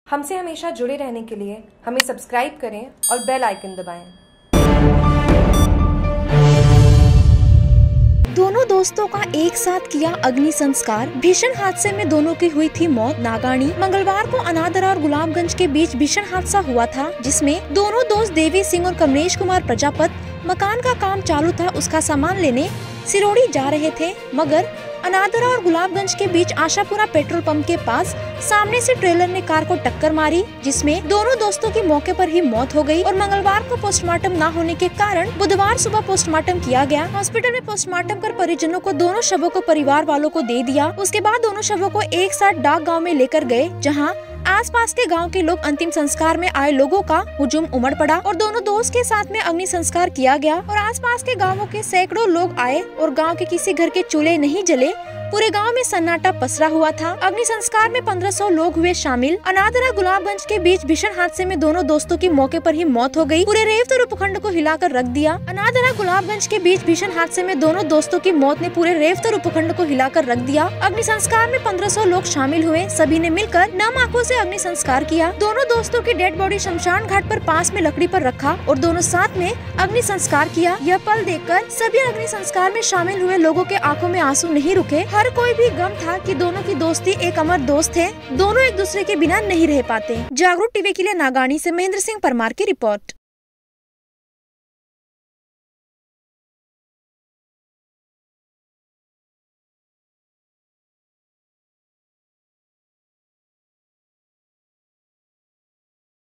हमसे हमेशा जुड़े रहने के लिए हमें सब्सक्राइब करें और बेल आइकन दबाएं। दोनों दोस्तों का एक साथ किया अग्नि संस्कार। भीषण हादसे में दोनों की हुई थी मौत। नागानी मंगलवार को अनादरा और गुलाबगंज के बीच भीषण हादसा हुआ था, जिसमें दोनों दोस्त देवी सिंह और कमलेश कुमार प्रजापत मकान का काम चालू था, उसका सामान लेने सिरोड़ी जा रहे थे, मगर अनादरा और गुलाबगंज के बीच आशापुरा पेट्रोल पंप के पास सामने से ट्रेलर ने कार को टक्कर मारी, जिसमें दोनों दोस्तों की मौके पर ही मौत हो गई और मंगलवार को पोस्टमार्टम न होने के कारण बुधवार सुबह पोस्टमार्टम किया गया। हॉस्पिटल में पोस्टमार्टम कर परिजनों को दोनों शवों को परिवार वालों को दे दिया। उसके बाद दोनों शवों को एक साथ डाक गाँव में लेकर गए, जहाँ आसपास के गांव के लोग अंतिम संस्कार में आए लोगों का हुजूम उमड़ पड़ा और दोनों दोस्त के साथ में अग्नि संस्कार किया गया और आसपास के गांवों के सैकड़ों लोग आए और गांव के किसी घर के चूल्हे नहीं जले। पूरे गांव में सन्नाटा पसरा हुआ था। अग्नि संस्कार में 1500 लोग हुए शामिल। अनादरा गुलाबगंज के बीच भीषण हादसे में दोनों दोस्तों की मौके पर ही मौत हो गई। पूरे रेवतर उपखंड को हिलाकर रख दिया। अनादरा गुलाबगंज के बीच भीषण हादसे में दोनों दोस्तों की मौत ने पूरे रेवतर उपखंड को हिलाकर रख दिया। अग्नि संस्कार में 1500 लोग शामिल हुए। सभी ने मिलकर नम आंखों से अग्नि संस्कार किया। दोनों दोस्तों की डेड बॉडी शमशान घाट पर पास में लकड़ी पर रखा और दोनों साथ में अग्नि संस्कार किया। यह पल देखकर सभी अग्नि संस्कार में शामिल हुए लोगों के आंखों में आंसू नहीं रुके। हर कोई भी गम था कि दोनों की दोस्ती एक अमर दोस्त है। दोनों एक दूसरे के बिना नहीं रह पाते। जागरूक टीवी के लिए नागानी से महेंद्र सिंह परमार की रिपोर्ट।